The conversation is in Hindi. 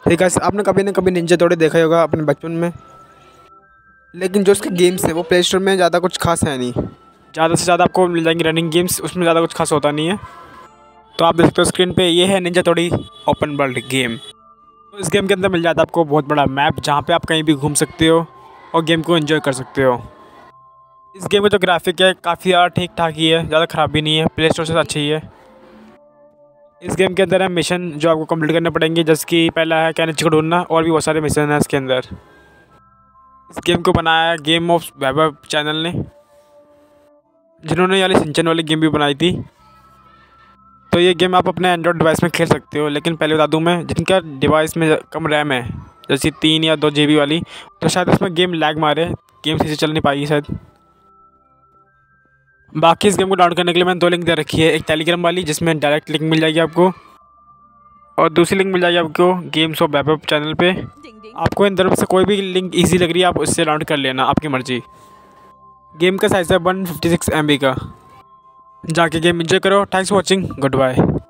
ठीक है, आपने कभी ना कभी निंजा थोड़ी देखा ही होगा अपने बचपन में, लेकिन जो उसके गेम्स हैं वो प्ले स्टोर में ज़्यादा कुछ खास है नहीं। ज़्यादा से ज़्यादा आपको मिल जाएंगे रनिंग गेम्स, उसमें ज़्यादा कुछ खास होता नहीं है। तो आप देख सकते हो स्क्रीन पे, ये है निंजा थोड़ी ओपन वर्ल्ड गेम। तो इस गेम के अंदर मिल जाता है आपको बहुत बड़ा मैप, जहाँ पे आप कहीं भी घूम सकते हो और गेम को एंजॉय कर सकते हो। इस गेम का जो ग्राफिक है काफ़ी यार ठीक ठाक ही है, ज़्यादा ख़राब भी नहीं है, प्ले स्टोर से अच्छी ही है। इस गेम के अंदर है मिशन जो आपको कंप्लीट करने पड़ेंगे, जैसे कि पहला है कैनेची को ढूंढना, और भी बहुत सारे मिशन हैं इसके अंदर। इस गेम को बनाया है गेम ऑफ वैभव चैनल ने, जिन्होंने वाली सिंचन वाली गेम भी बनाई थी। तो ये गेम आप अपने एंड्रॉयड डिवाइस में खेल सकते हो, लेकिन पहले बता दूं मैं, जिनका डिवाइस में कम रैम है, जैसे 3 या 2 GB वाली, तो शायद उसमें गेम लैग मारे, गेम सही से चल नहीं पाएगी शायद। बाकी इस गेम को डाउनलोड करने के लिए मैंने 2 लिंक दे रखी है, एक टेलीग्राम वाली जिसमें डायरेक्ट लिंक मिल जाएगी आपको, और दूसरी लिंक मिल जाएगी आपको गेम्स ऑफ वैभव चैनल पे। आपको इन दोनों में से कोई भी लिंक ईजी लग रही है आप उससे डाउनलोड कर लेना, आपकी मर्जी। गेम का साइज़ है 156 MB का। जाके गेम एंजॉय करो। Thanks for watching, good bye.